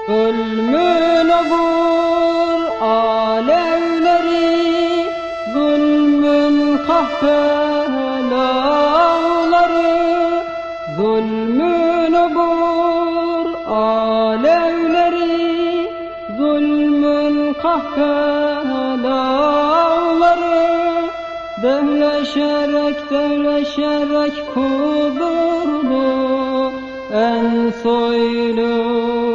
Ölümün obur alevleri, zulmün kahpelavları. Zulmün obur alevleri, zulmün kahpelavları. Devleşerek kudurdu en soylu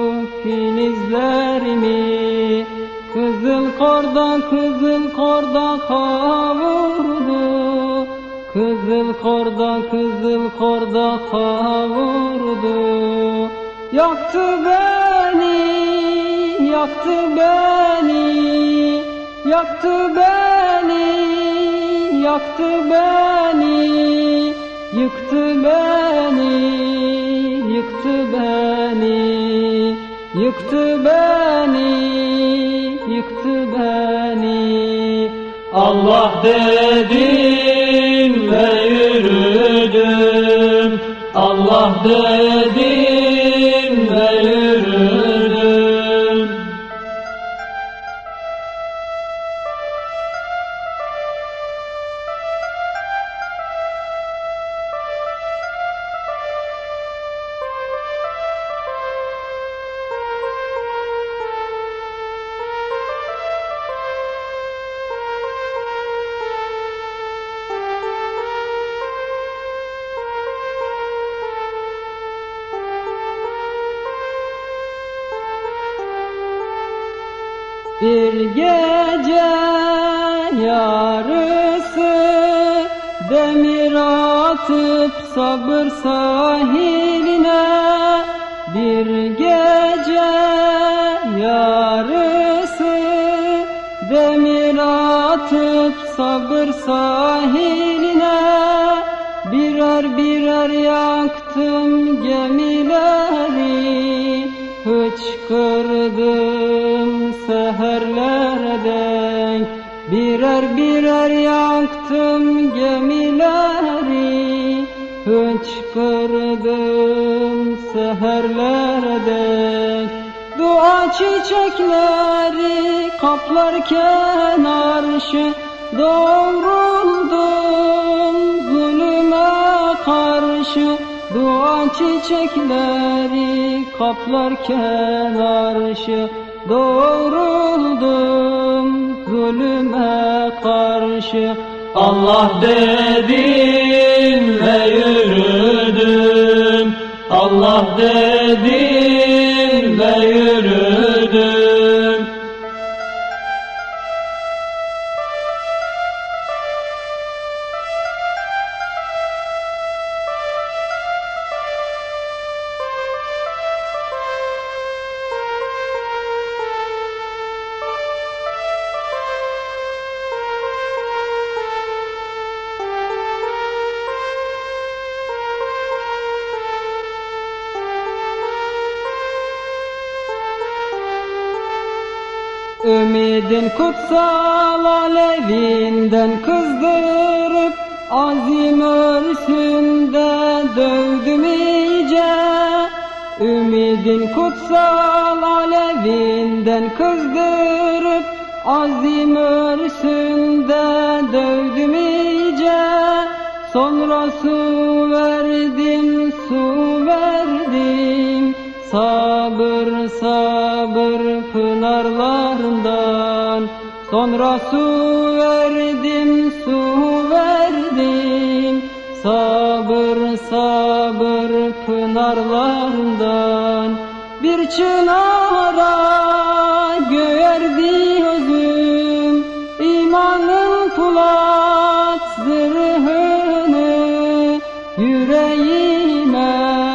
filizlerimi. Kızıl korda kavurdu, kızıl korda kavurdu. Yaktı beni, yaktı beni, yaktı beni, yaktı beni, yıktı beni, yıktı beni, yıktı beni, yıktı beni. Allah dedim ve yürüdüm, Allah dedim ve yürüdüm. Bir gece yarısı demir atıp sabır sahiline. Bir gece yarısı demir atıp sabır sahiline. Birer birer yaktım gemileri, hıçkırdım seherlerden. Birer birer yaktım gemileri, hıçkırdım seherlerden. Dua çiçekleri kaplarken arşı, doğruldum zulüme karşı. Dua çiçekleri kaplarken arşı, doğruldum zulüme karşı. Allah dedim ve yürüdüm, Allah dedim ve yürüdüm. Ümidin kutsal alevinden kızdırıp, azim örsünde dövdüm iyice. Ümidin kutsal alevinden kızdırıp, azim örsünde dövdüm iyice. Sonra su verdim, sabır sabır pınarlarından. Sonra su verdim, sabır sabır pınarlarından. Bir çınara göğerdi özüm, imanın Polat zırhını yüreğime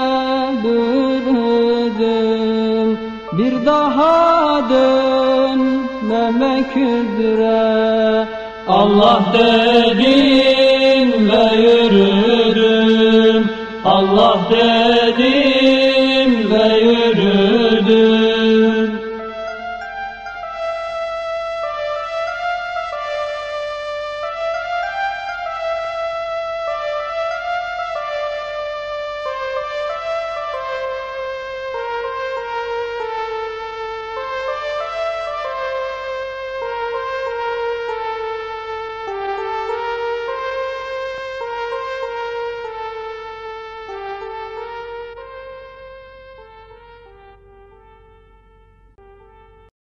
bürüdüm. Bir daha dönmemek üzere Allah dedim ve yürüdüm, Allah dedim ve yürüdüm.